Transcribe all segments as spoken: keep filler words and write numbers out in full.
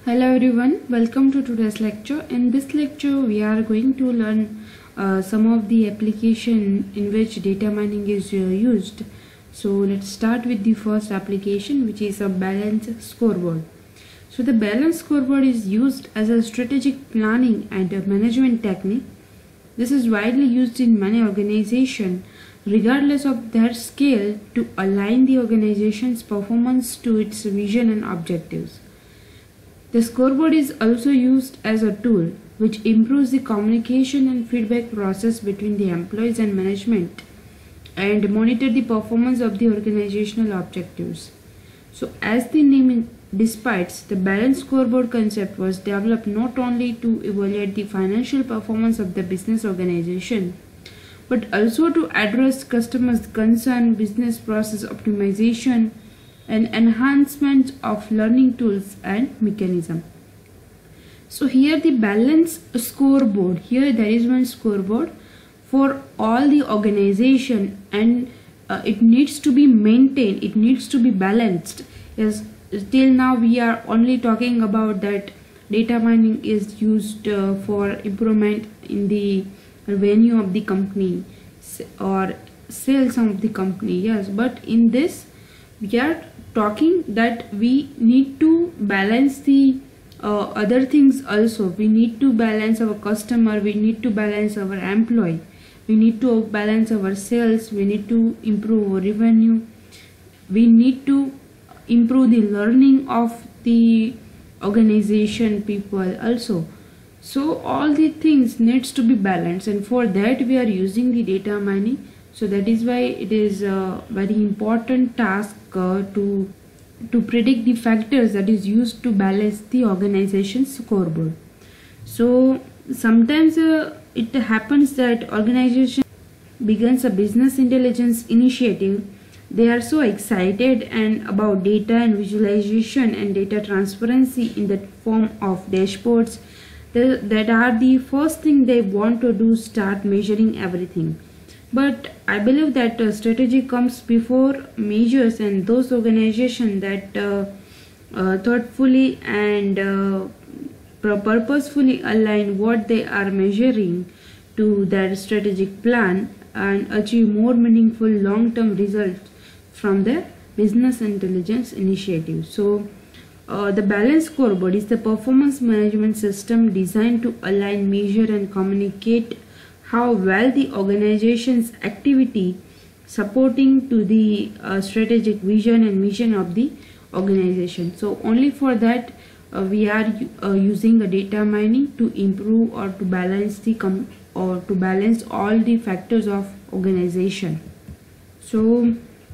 Hello everyone, welcome to today's lecture. In this lecture we are going to learn uh, some of the application in which data mining is uh, used. So let's start with the first application, which is a balance scoreboard. So the balance scoreboard is used as a strategic planning and a management technique. This is widely used in many organizations regardless of their scale to align the organization's performance to its vision and objectives. The scoreboard is also used as a tool which improves the communication and feedback process between the employees and management and monitor the performance of the organizational objectives. So as the name depicts, the balance scoreboard concept was developed not only to evaluate the financial performance of the business organization but also to address customers' concern, business process optimization, and enhancement of learning tools and mechanism. So here the balance scoreboard, here there is one scoreboard for all the organization, and uh, it needs to be maintained, it needs to be balanced. Yes, till now we are only talking about that data mining is used uh, for improvement in the revenue of the company or sales of the company. Yes, but in this we are talking that we need to balance the uh, other things also. We need to balance our customer, we need to balance our employee, we need to balance our sales, we need to improve our revenue, we need to improve the learning of the organization people also. So all the things needs to be balanced, and for that we are using the data mining. So that is why it is a very important task uh, to to predict the factors that is used to balance the organization's scoreboard. So sometimes uh, it happens that organization begins a business intelligence initiative. They are so excited and about data and visualization and data transparency in the form of dashboards that are the first thing they want to do, start measuring everything. But I believe that uh, strategy comes before measures, and those organizations that uh, uh, thoughtfully and uh, purposefully align what they are measuring to their strategic plan and achieve more meaningful long-term results from their business intelligence initiative. So uh, the balance scoreboard is the performance management system designed to align, measure and communicate how well the organization's activity supporting to the uh, strategic vision and mission of the organization. So only for that uh, we are uh, using a data mining to improve or to balance the com or to balance all the factors of organization. So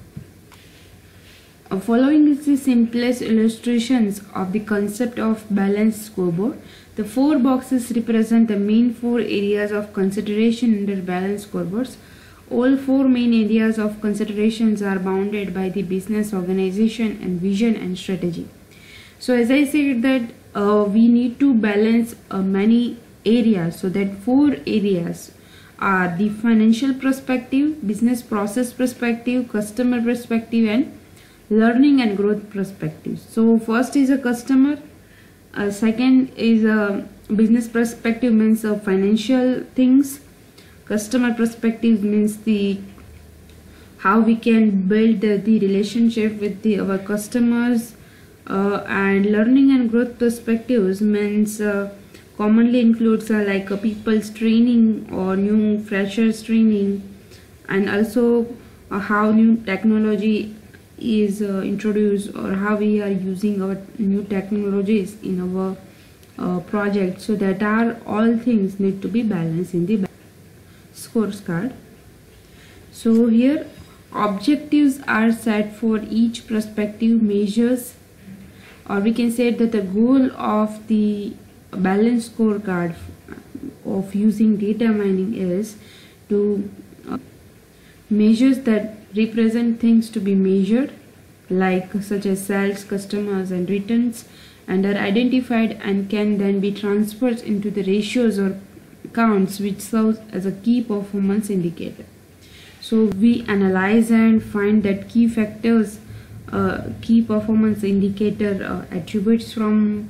uh, following is the simplest illustrations of the concept of balance scoreboard. The four boxes represent the main four areas of consideration under balance scoreboards. All four main areas of considerations are bounded by the business organization and vision and strategy. So as I said that uh, we need to balance uh, many areas. So that four areas are the financial perspective, business process perspective, customer perspective and learning and growth perspective. So first is a customer. Uh, second is a business perspective, means uh, financial things. Customer perspective means the how we can build the, the relationship with the our customers, uh, and learning and growth perspectives means uh, commonly includes uh, like a people's training or new freshers training, and also uh, how new technology is uh, introduced or how we are using our new technologies in our uh, project. So that are all things need to be balanced in the scorecard. So here objectives are set for each prospective measures, or we can say that the goal of the balance scorecard of using data mining is to uh, measures that represent things to be measured, like such as sales, customers and returns, and are identified and can then be transferred into the ratios or counts which serves as a key performance indicator. So we analyze and find that key factors, uh, key performance indicator uh, attributes from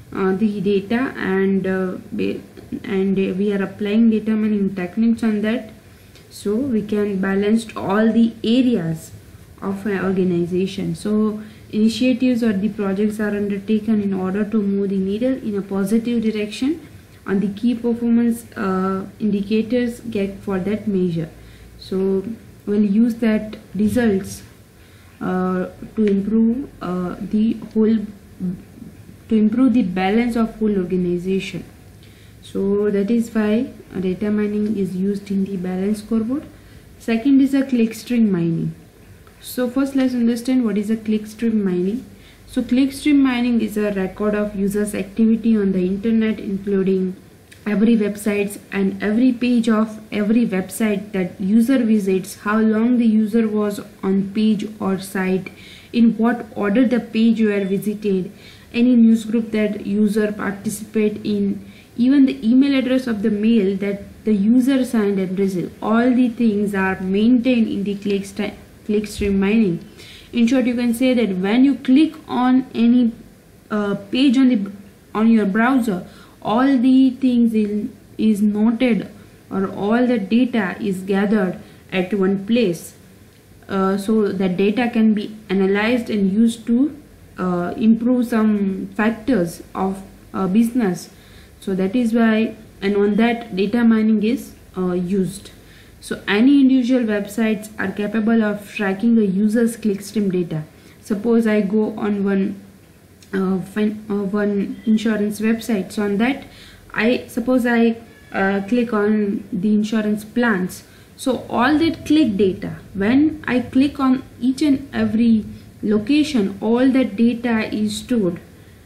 uh, the data, and uh, and we are applying data mining techniques on that, so we can balance all the areas of an organization. So initiatives or the projects are undertaken in order to move the needle in a positive direction on the key performance uh, indicators get for that measure. So we'll use that results uh, to improve uh, the whole to improve the balance of whole organization. So that is why data mining is used in the balance scoreboard. Second is a clickstream mining. So first let's understand what is a clickstream mining. So clickstream mining is a record of users activity on the internet, including every website and every page of every website that user visits, how long the user was on page or site, in what order the page were visited, any news group that user participate in, even the email address of the mail that the user signed and received. All the things are maintained in the clickstream clickstream mining. In short, you can say that when you click on any uh, page on the on your browser, all the things in, is noted, or all the data is gathered at one place, uh, so that data can be analyzed and used to uh, improve some factors of uh, business. So that is why, and on that data mining is uh, used. So any individual websites are capable of tracking a user's clickstream data. Suppose I go on one uh, fin uh, one insurance website. So on that, I suppose I uh, click on the insurance plans. So all that click data, when I click on each and every location, all that data is stored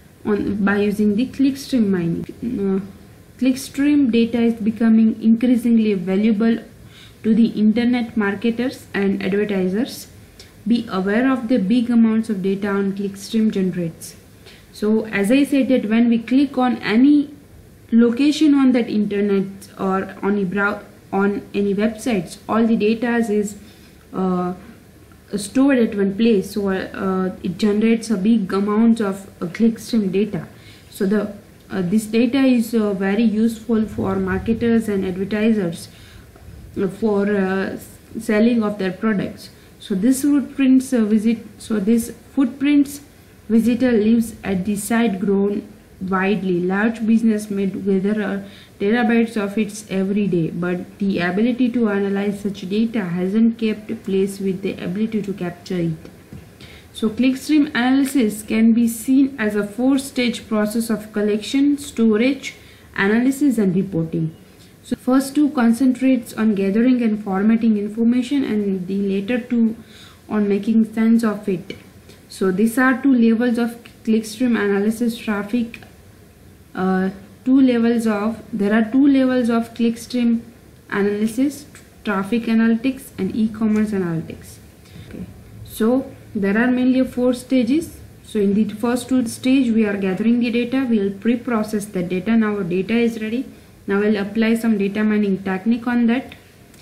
on by using the clickstream mining. Uh, clickstream data is becoming increasingly valuable to the internet marketers and advertisers. Be aware of the big amounts of data on clickstream generates. So as I said, that when we click on any location on that internet or on a brow on any websites, all the data is uh, stored at one place. So uh, it generates a big amount of uh, clickstream data. So the uh, this data is uh, very useful for marketers and advertisers for uh, selling of their products. So this footprints uh, visit so this footprints visitor lives at the site grown widely. Large business may gather uh, terabytes of it every day, but the ability to analyze such data hasn't kept pace with the ability to capture it. So clickstream analysis can be seen as a four-stage process of collection, storage, analysis and reporting. So first two concentrates on gathering and formatting information, and the later two on making sense of it. So these are two levels of clickstream analysis. Traffic uh, two levels of there are two levels of clickstream analysis: traffic analytics and e-commerce analytics. Okay, so there are mainly four stages. So in the first two stage, we are gathering the data. We will pre-process the data. Now our data is ready. Now we'll apply some data mining technique on that,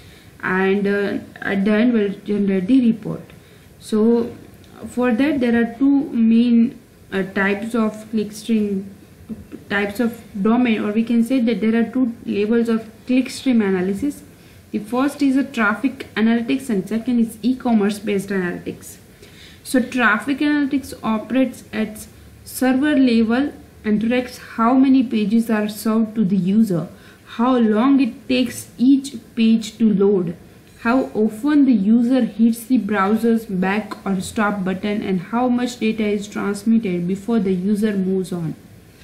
and uh, at the end we'll generate the report. So for that, there are two main uh, types of clickstream types of domain, or we can say that there are two levels of clickstream analysis. The first is a traffic analytics and second is e-commerce based analytics. So traffic analytics operates at server level and tracks how many pages are served to the user, how long it takes each page to load, how often the user hits the browser's back or stop button, and how much data is transmitted before the user moves on.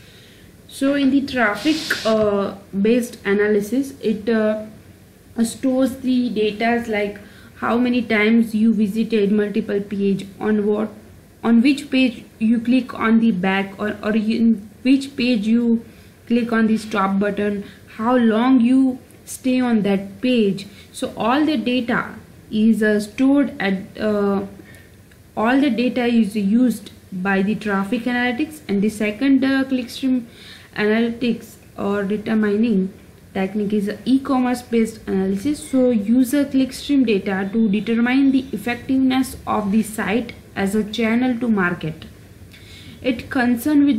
So in the traffic uh, based analysis, it uh, stores the data like how many times you visited multiple page, on what on which page you click on the back, or, or in which page you click on the stop button, how long you stay on that page. So all the data is uh, stored at uh, all the data is used by the traffic analytics. And the second uh, clickstream analytics or data mining technique is e-commerce based analysis. So user clickstream data to determine the effectiveness of the site as a channel to market. It concerned with the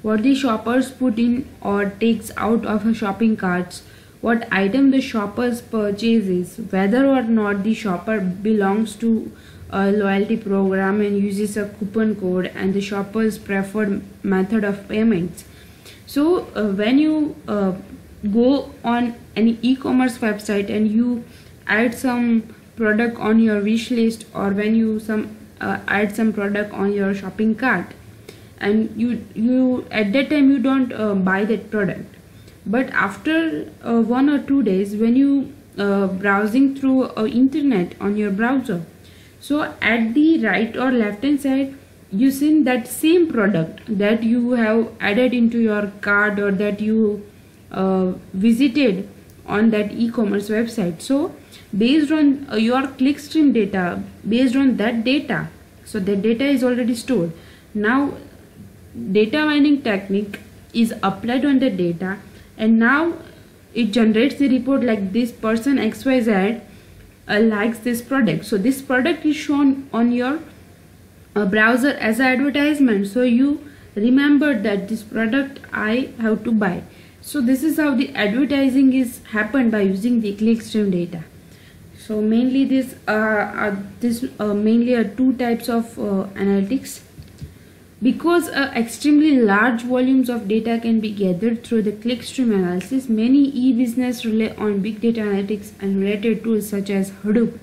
what the shoppers put in or takes out of a shopping carts, what item the shoppers purchases, whether or not the shopper belongs to a loyalty program and uses a coupon code, and the shopper's preferred method of payments. So uh, when you uh, go on any e-commerce website and you add some product on your wish list, or when you some uh, add some product on your shopping cart, and you you at that time you don't uh, buy that product, but after uh, one or two days when you uh, browsing through uh, internet on your browser, so at the right or left hand side you see that same product that you have added into your cart or that you uh, visited on that e-commerce website. So based on uh, your clickstream data, based on that data, so that data is already stored. Now data mining technique is applied on the data, and now it generates the report like this person X Y Z uh, likes this product. So this product is shown on your uh, browser as an advertisement, so you remember that this product I have to buy. So this is how the advertising is happened by using the clickstream data. So mainly this uh, are this uh, mainly are two types of uh, analytics. Because uh, extremely large volumes of data can be gathered through the clickstream analysis, many e-business rely on big data analytics and related tools such as Hadoop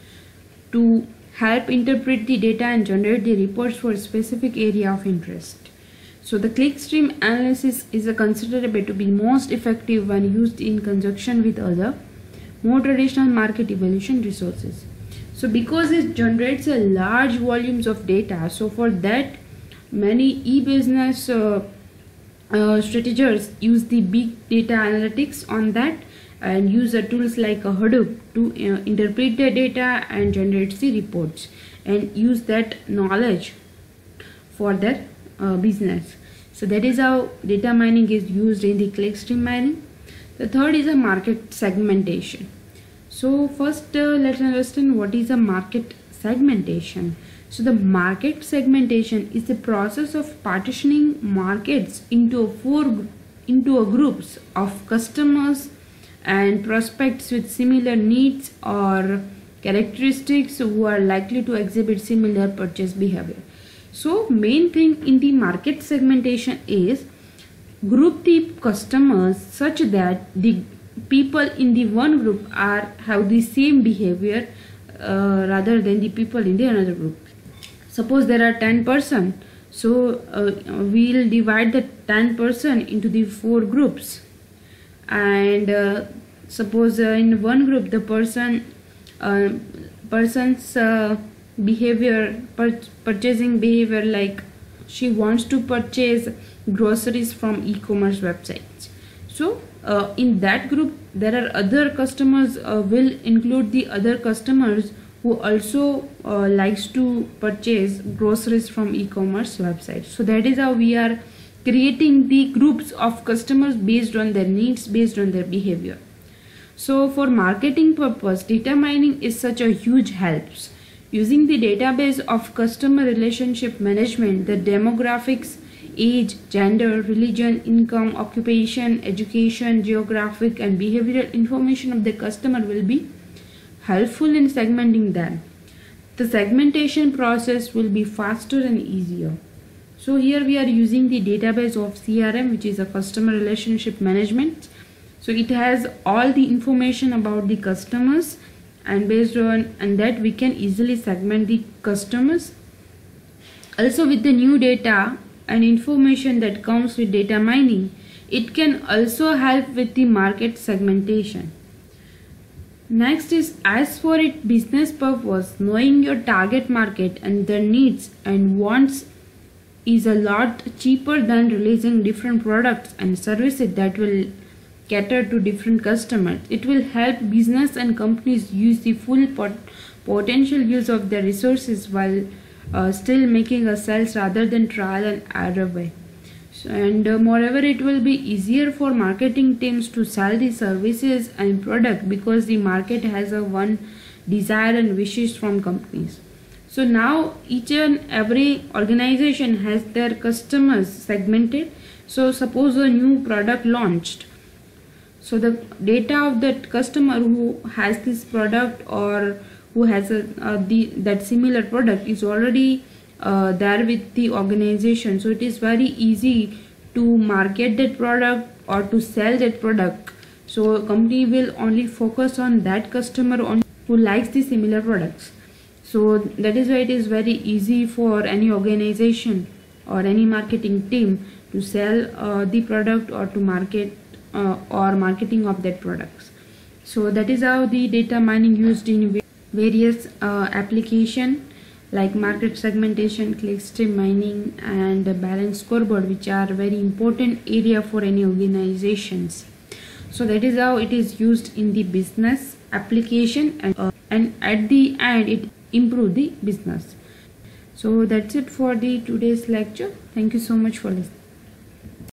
to help interpret the data and generate the reports for a specific area of interest. So the clickstream analysis is a considered to be most effective when used in conjunction with other more traditional market evaluation resources. So because it generates a large volumes of data, so for that many e-business uh, uh, strategists use the big data analytics on that and use the tools like a Hadoop to uh, interpret the data and generate the reports and use that knowledge for their uh, business. So that is how data mining is used in the clickstream mining. The third is a market segmentation. So first uh, let's understand what is a market segmentation. So the market segmentation is the process of partitioning markets into a four into a groups of customers and prospects with similar needs or characteristics who are likely to exhibit similar purchase behavior. So main thing in the market segmentation is group the customers such that the people in the one group are have the same behavior uh, rather than the people in the another group. Suppose there are ten person, so uh, we'll divide the ten person into the four groups, and uh, suppose uh, in one group the person uh, person's uh, behavior pur purchasing behavior, like she wants to purchase groceries from e-commerce websites. So uh, in that group there are other customers, uh, will include the other customers who also uh, likes to purchase groceries from e-commerce websites. So that is how we are creating the groups of customers based on their needs, based on their behavior. So for marketing purpose, data mining is such a huge helps. Using the database of customer relationship management, the demographics, age, gender, religion, income, occupation, education, geographic and behavioral information of the customer will be helpful in segmenting them. The segmentation process will be faster and easier. So here we are using the database of C R M, which is a customer relationship management. So it has all the information about the customers, and based on and that we can easily segment the customers. Also with the new data and information that comes with data mining, it can also help with the market segmentation. Next is, as for its business purpose, knowing your target market and their needs and wants is a lot cheaper than releasing different products and services that will cater to different customers. It will help business and companies use the full pot potential use of their resources while uh, still making a sales rather than trial and error way. So, and uh, moreover, it will be easier for marketing teams to sell the services and product because the market has a one desire and wishes from companies. So now each and every organization has their customers segmented. So suppose a new product launched, so the data of that customer who has this product or who has a, uh, the that similar product is already uh, there with the organization. So it is very easy to market that product or to sell that product. So a company will only focus on that customer on who likes the similar products. So that is why it is very easy for any organization or any marketing team to sell uh, the product or to market uh, or marketing of that products. So that is how the data mining used in various uh, application like market segmentation, clickstream mining, and balance scoreboard, which are very important area for any organizations. So that is how it is used in the business application, and, uh, and at the end it improve the business. So that's it for the today's lecture. Thank you so much for listening.